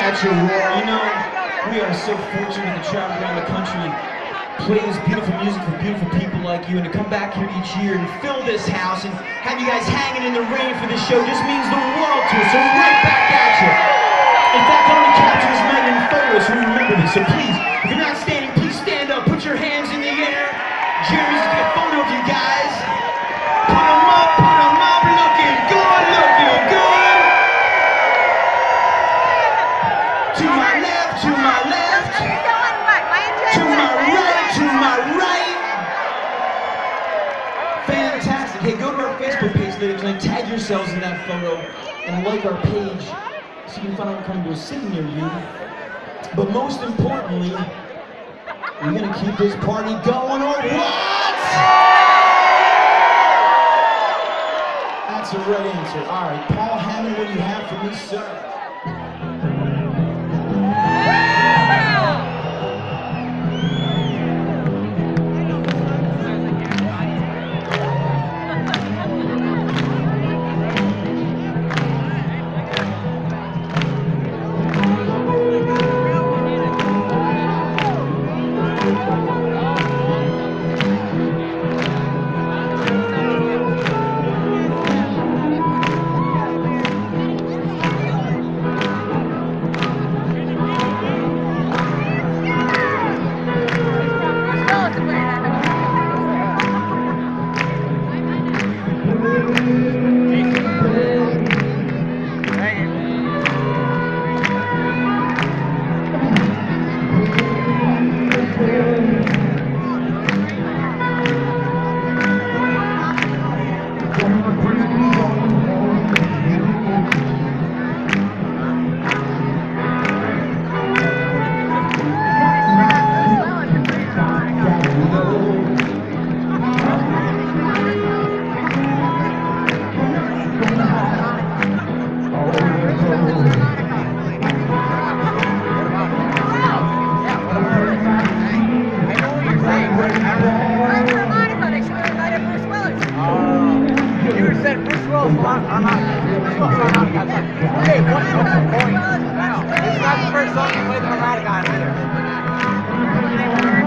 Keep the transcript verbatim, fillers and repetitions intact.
at you, Roar. You know, we are so fortunate to travel around the country and play this beautiful music for beautiful people like you, and to come back here each year and fill this house and have you guys hanging in the rain for this show just means the world to us. So right back at you. In fact, I want to capture this night in photos so we remember this. So please, if you're not standing, please stand up. Put your hands in the air. Jeremy's gonna get a photo of you guys. Put them up, put them up. Looking good, looking good. To my left, to my left. To my right, to my right. Fantastic. Hey, go to our Facebook page, ladies and tag yourselves in that photo and like our page so you can find out coming to a city near you. But most importantly, we're gonna keep this party going or what? That's the right answer. All right, Paul Hammond, what do you have for me, sir? Okay, what's the point? This is not the first song you played the harmonica on either.